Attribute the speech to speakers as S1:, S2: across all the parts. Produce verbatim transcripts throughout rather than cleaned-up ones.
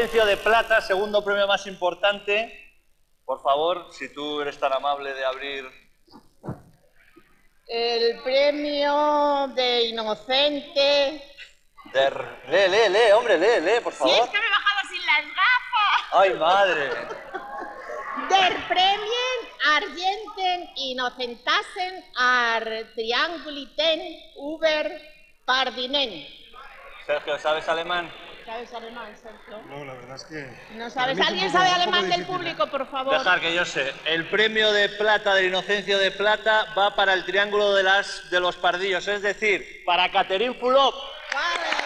S1: Inocencio de Plata, segundo premio más importante. Por favor, si tú eres tan amable de abrir...
S2: El premio de Inocente...
S1: De... Lee, lee, lee, hombre, lee, lee, por favor.
S2: Si es que me he bajado sin las gafas.
S1: ¡Ay, madre!
S2: Der Premien Argenten Innocentasen ar Trianguliten über Pardinen.
S1: Sergio, ¿sabes alemán?
S2: ¿Sabes alemán, Sergio?
S3: No, la verdad es que...
S2: ¿No sabes? ¿Alguien sabe alemán del público, por favor?
S1: Dejar que yo sé. El premio de plata del Inocencio de Plata va para el Triángulo de, las, de los Pardillos, es decir, para Catherine Fulop.
S2: Vale.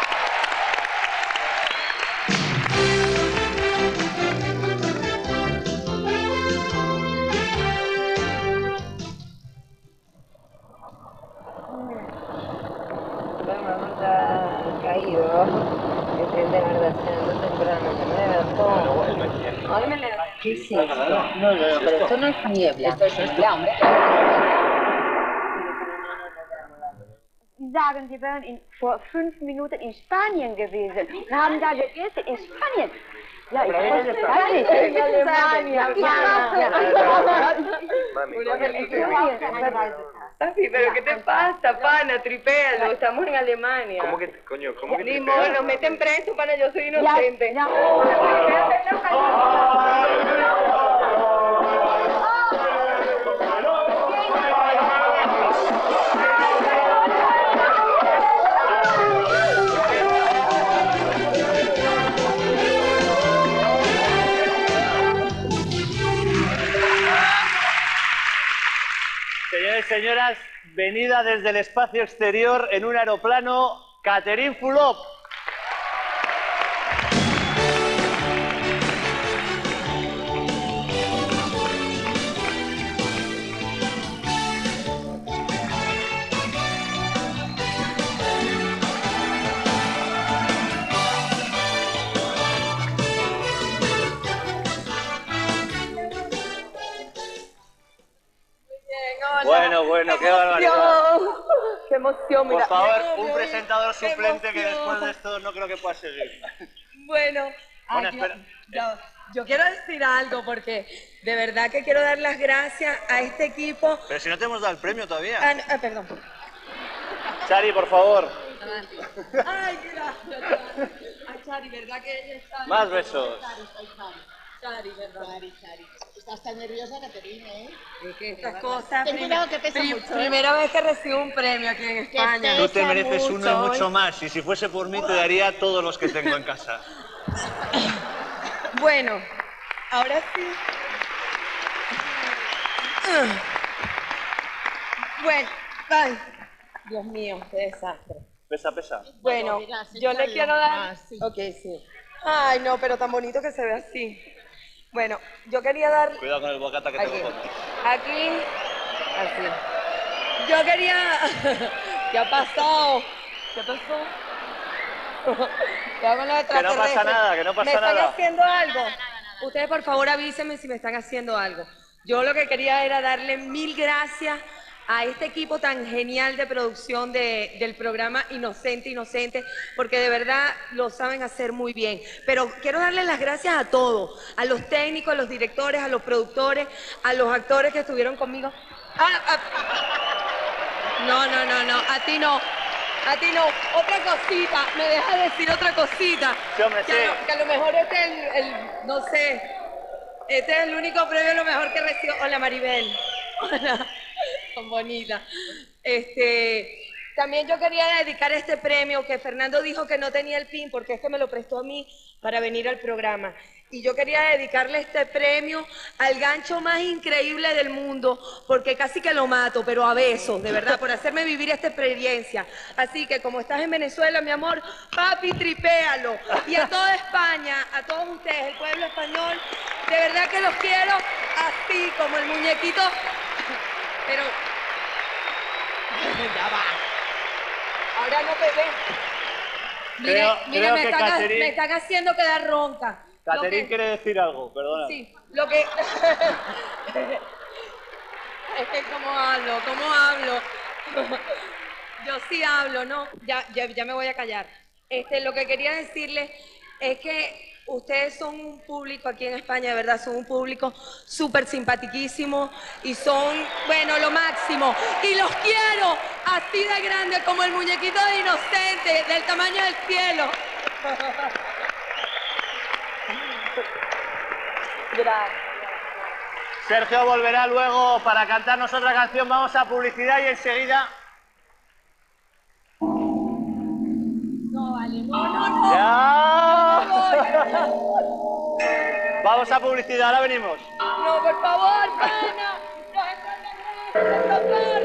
S4: Caído, de verdad, cenando temprano, que no de verdad. Hoy me levanté. ¿Qué es esto? No, no, no, pero esto no es niebla. Esto es niebla, hombre.
S5: Sie sagen, Sie wären in, vor fünf Minuten in Spanien gewesen und haben da gegessen in Spanien. Ja, ich weiß es nicht. In Alemania.
S4: Papi, pero ¿qué te pasa, pana? Tripéalo, estamos en Alemania.
S6: ¿Cómo que, coño, cómo que
S4: Ni
S6: tripea?
S4: modo, nos meten preso, pana, yo soy inocente.
S5: Ja, ja.
S1: Señores y señoras, venida desde el espacio exterior en un aeroplano, Catherine Fulop. Bueno, bueno, qué barbaridad.
S4: ¡Qué emoción!
S1: Por
S4: Mira.
S1: favor,
S4: Qué
S1: un presentador
S4: qué
S1: suplente que
S4: emoción.
S1: después de esto no creo que pueda seguir.
S4: Bueno,
S1: Bueno,
S4: ay, yo,
S1: espera.
S4: yo- yo quiero decir algo porque de verdad que quiero dar las gracias a este equipo.
S1: Pero si no te hemos dado el premio todavía.
S4: Ah, no, ah, perdón.
S1: Chari, por favor.
S4: Ay, gracias. Ay, Chari, ¿verdad que ella está?
S1: Más besos.
S4: Chari, ¿verdad?
S2: Chari, Chari. Estás tan nerviosa, Caterina, ¿eh?
S4: Es que estas cosas.
S2: Ten cuidado que pesa
S4: pri-
S2: mucho, ¿eh?
S4: Primera vez que recibo un premio aquí en España.
S1: Tú te
S2: pesa
S1: mereces uno y
S2: mucho.
S1: mucho más. Y si fuese por mí, te daría todos los que tengo en casa.
S4: Bueno, ahora sí. Bueno, ay, Dios mío, qué desastre.
S1: Pesa, pesa.
S4: Bueno,
S2: Mira, sí,
S4: yo le
S2: sale.
S4: quiero dar...
S2: Ah, sí.
S4: Ok, sí. Ay, no, pero tan bonito que se ve así. Bueno, yo quería dar...
S1: Cuidado con el bocata que
S4: Aquí,
S1: tengo.
S4: aquí, así. Yo quería... ¿Qué ha pasado? ¿Qué pasó? ¿Qué hago con los
S1: Que no pasa
S4: extraterrestres?
S1: nada, que no pasa
S4: ¿Me están
S1: nada.
S4: haciendo algo? Ustedes, por favor, avísenme si me están haciendo algo. Yo lo que quería era darle mil gracias a este equipo tan genial de producción de- del programa Inocente, Inocente, porque de verdad lo saben hacer muy bien. Pero quiero darles las gracias a todos, a los técnicos, a los directores, a los productores, a los actores que estuvieron conmigo. Ah, ah. No, no, no, no, a ti no. A ti no. Otra cosita, me deja decir otra cosita.
S1: Sí, hombre,
S4: que,
S1: sí.
S4: a lo, que a lo mejor este es el, el- no sé, este es el único premio a lo mejor que recibo. Hola, Maribel. Hola, tan bonita. Este, también yo quería dedicar este premio que Fernando dijo que no tenía el pin porque es que me lo prestó a mí para venir al programa. Y yo quería dedicarle este premio al gancho más increíble del mundo, porque casi que lo mato, pero a besos, de verdad, por hacerme vivir esta experiencia. Así que como estás en Venezuela, mi amor, papi, tripéalo. Y a toda España, a todos ustedes, el pueblo español, de verdad que los quiero así, como el muñequito. Pero... ya va. Ahora no te ves. Mire,
S1: Creo-
S4: mire,
S1: creo
S4: me,
S1: que
S4: están, ha-
S1: Catherine-
S4: me están haciendo quedar ronca. Lo
S1: Catherine
S4: que-
S1: quiere decir algo, perdona.
S4: Sí, lo que... Es que cómo hablo, cómo hablo. Yo sí hablo, ¿no? Ya, ya, ya me voy a callar. Este, lo que quería decirles es que ustedes son un público aquí en España, de verdad, son un público súper simpatiquísimo y son, bueno, lo máximo. Y los quiero así de grande como el muñequito de Inocente, del tamaño del cielo. Gracias.
S1: Sergio volverá luego para cantarnos otra canción. Vamos a publicidad y enseguida...
S4: No, vale, no, no, no.
S1: ¡Ya!
S4: No, no.
S1: Vamos a publicidad, ahora venimos.
S4: No, por favor, pana. Nos encuentran,